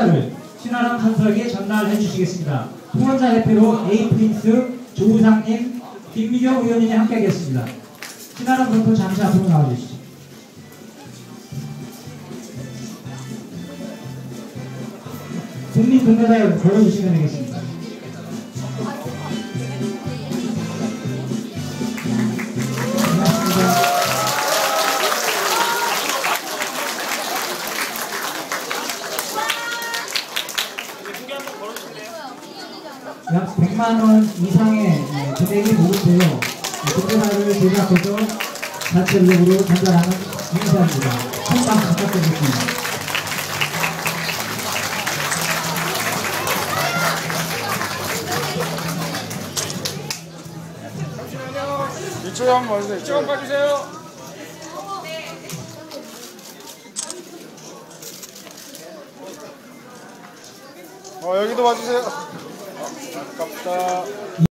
통원자를 신아람 간사에게 전달해 주시겠습니다. 통원자 대표로 에이프린스, 조우상님, 김미경 의원님이 함께하겠습니다. 신아람 선수 잠시 앞으로 나와주시죠. 국립동료자를 걸어주시면 되겠습니다. 고맙습니다. 약 100만원 이상의 금액이 모금되어 동전화를 제작해서 자체적으로 전달하는 행사입니다. 큰 박수 부탁드리겠습니다. 이쪽에 한번 봐주세요. 이쪽 한번 봐주세요. 여기도 봐주세요. 아깝다.